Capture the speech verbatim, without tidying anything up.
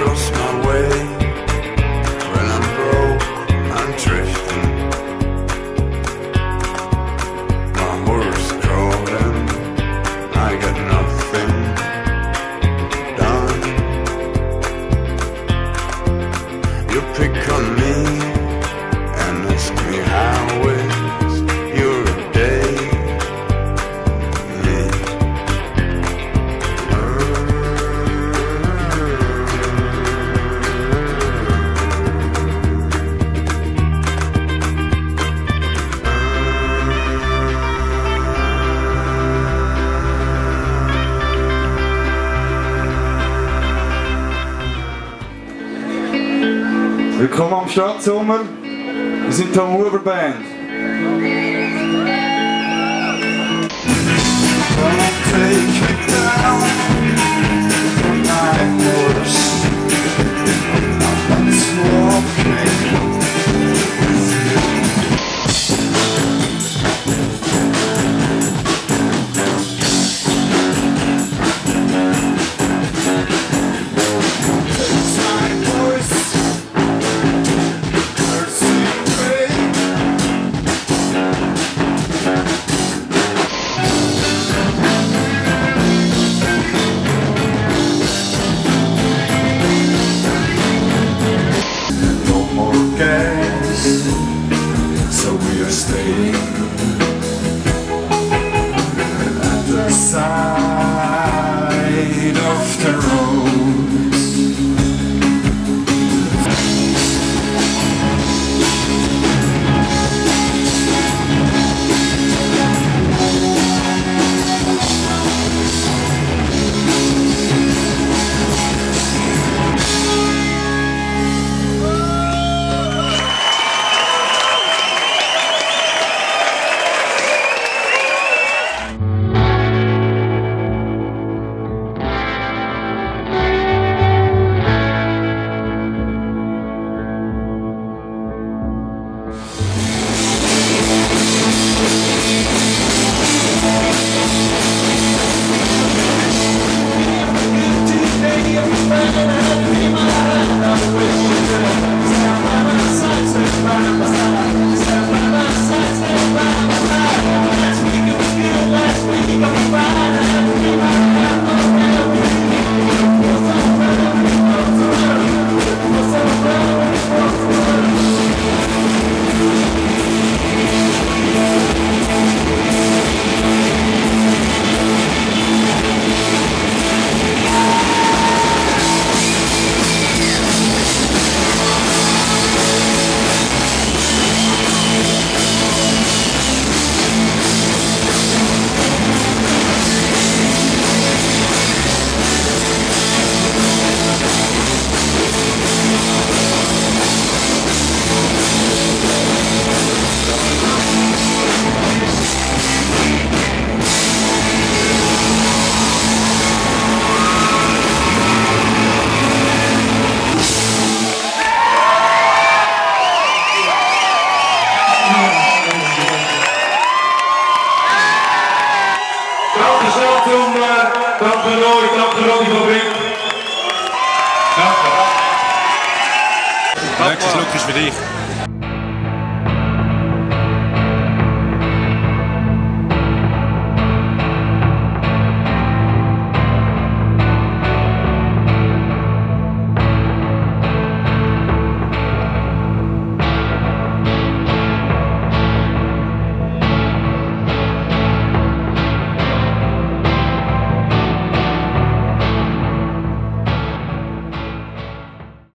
across my way. When I'm broke, I'm drifting. My horse crawling, I got nothing done. You pick on me and ask me how is your day. Willkommen am Stadtsommer, wir sind Tom Huber Band. Take me down from my horse. Let's walk with you. It's my voice. So we are staying at the side of the roads. Danke Roy, danke Ronny van Brink. Danke. Nächstes Look ist für dich.